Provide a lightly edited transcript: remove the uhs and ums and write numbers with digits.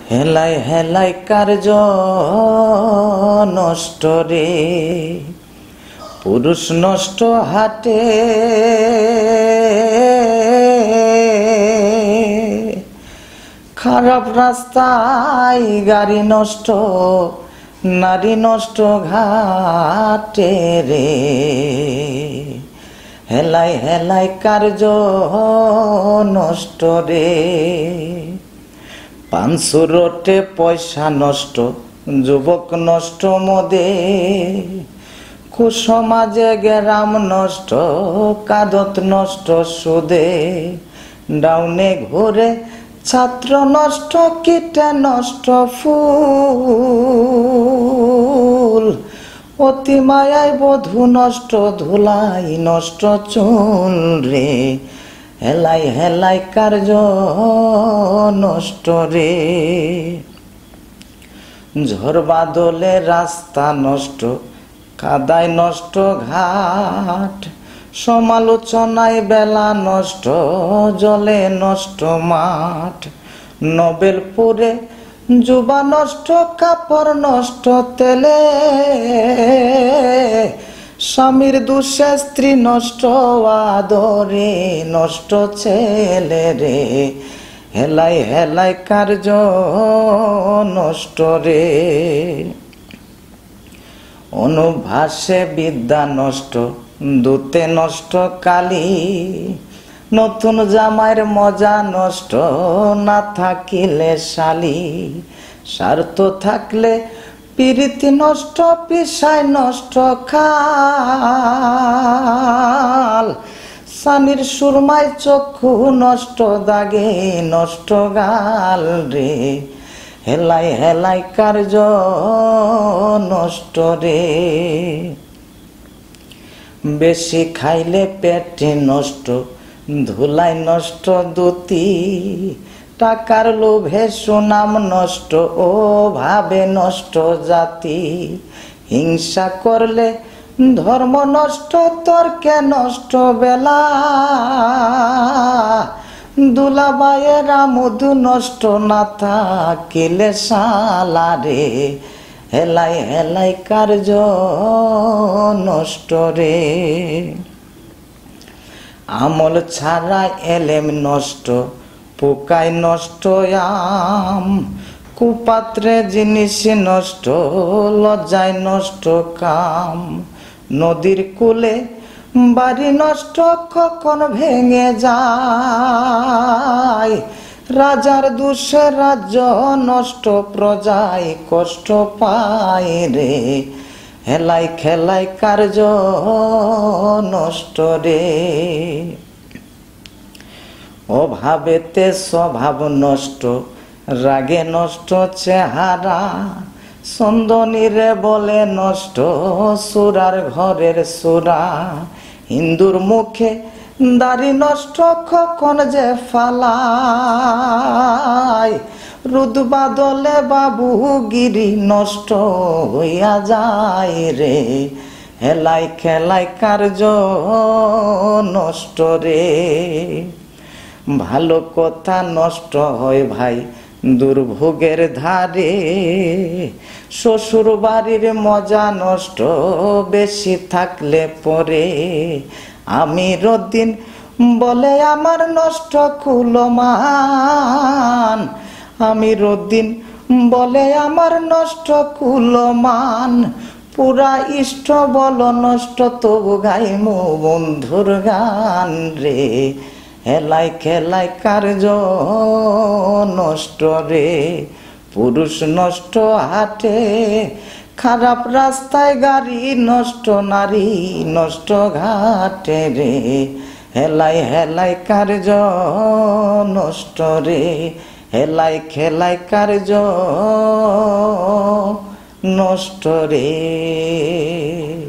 হেলাই হেলাই কার্য নষ্ট রে, পুরুষ নষ্ট হাটে খারাপ রাস্তায় গাড়ি নষ্ট, নারী নষ্ট ঘাটে রে। হেলাই হেলাই কার্য নষ্ট রে, পানসুরটে পয়সা নষ্ট, যুবক নষ্ট মদে, কুসমাজে গ্রাম নষ্ট, কাদত নষ্ট সুদে, ডাউনে ঘুরে ছাত্র নষ্ট, কীটে নষ্ট ফুল, অতি মায়ায় বধূ নষ্ট, ধুলাই নষ্ট চুল রে। হেলাই হেলাই কার্য নষ্ট রে, ঝড় বাদলে রাস্তা নষ্ট, কাদায় নষ্ট ঘাট, সমালোচনায় বেলা নষ্ট, জলে নষ্ট মাঠ, নোবেলপুরে যুবা নষ্ট, কাপড় নষ্ট তেলে, স্বামীর দুষে স্ত্রী নষ্ট, আদরে নষ্ট ছেলে রে। হেলাই হেলাই কার্য নষ্ট রে, অনুভাসে বিদ্যা নষ্ট, দূতে নষ্ট কালি, নতুন জামাইয়ের মজা নষ্ট, না থাকিলে শালি, স্বার্থ থাকলে প্রীতি নষ্ট, পিসায় নষ্ট খাল, সানির সুরমায় চক্ষু নষ্ট, দাগে নষ্ট গাল রে। হেলাই হেলাই কার্য নষ্ট রে, বেশি খাইলে পেটে নষ্ট, ধুলাই নষ্ট দুতি, টাকার লোভে সুনাম নষ্ট, ও ভাবে নষ্ট জাতি, হিংসা করলে ধর্ম নষ্ট, তর্কে নষ্ট বেলা, দুলাবাইয়েরা মধু নষ্ট, না থাকিলে শালা রে। হেলাই হেলাই কার্য নষ্ট রে, আমল ছাড়া এলেম নষ্ট, পোকায় নষ্ট আম, কুপাত্রে জিনিস নষ্ট, লজ্জায় নষ্ট কাম, নদীর কূলে বাড়ি নষ্ট, কখন ভেঙে যায়, রাজার দুষে রাজ্য নষ্ট, প্রজায় কষ্ট পায় রে। হেলাই খেলাই কার্য নষ্ট রে, অভাবেতে স্বভাব নষ্ট, রাগে নষ্ট চেহারা, সন্দনীরে বলে নষ্ট, সুরার ঘরের সুরা, হিন্দুর মুখে দাড়ি নষ্ট, কখন যে ফালায়, রুদ বাদলে বাবুগিরি নষ্ট হইয়া যায় রে। হেলাই খেলাই কার্য নষ্ট রে, ভালো কথা নষ্ট হয় ভাই দুর্ভোগের ধারে, শ্বশুর বাড়ির মজা নষ্ট, বেশি থাকলে পরে, আমির উদ্দিন বলে আমার নষ্ট কুলমান, আমির উদ্দিন বলে আমার নষ্ট কুলমান, পুরা ইষ্ট বল নষ্ট, তবু গাইমু বন্ধুর গান রে। হেলাই খেলাই কার্য নষ্ট রে, পুরুষ নষ্ট হাটে, খারাপ রাস্তায় গাড়ি নষ্ট, নারী নষ্ট ঘাটে রে। হেলাই হেলাই কার্য নষ্ট রে, হেলাই খেলাই কার্য নষ্ট রে।